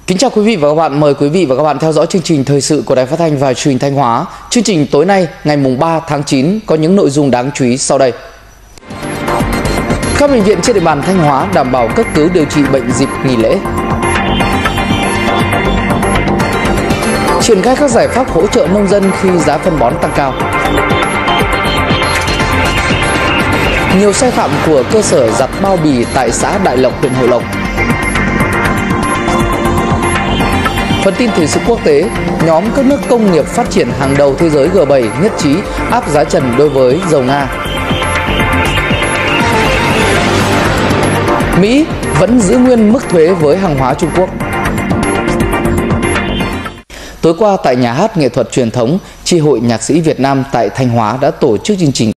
Kính chào quý vị và các bạn, mời quý vị và các bạn theo dõi chương trình thời sự của Đài Phát thanh và Truyền hình Thanh Hóa. Chương trình tối nay, ngày 3 tháng 9 có những nội dung đáng chú ý sau đây. Các bệnh viện trên địa bàn Thanh Hóa đảm bảo cấp cứu điều trị bệnh dịp nghỉ lễ. Triển khai các giải pháp hỗ trợ nông dân khi giá phân bón tăng cao. Nhiều sai phạm của cơ sở giặt bao bì tại xã Đại Lộc, huyện Hậu Lộc. Phần tin thời sự quốc tế, nhóm các nước công nghiệp phát triển hàng đầu thế giới G7 nhất trí áp giá trần đối với dầu Nga. Mỹ vẫn giữ nguyên mức thuế với hàng hóa Trung Quốc. Tối qua tại Nhà hát nghệ thuật truyền thống, Chi hội Nhạc sĩ Việt Nam tại Thanh Hóa đã tổ chức chương trình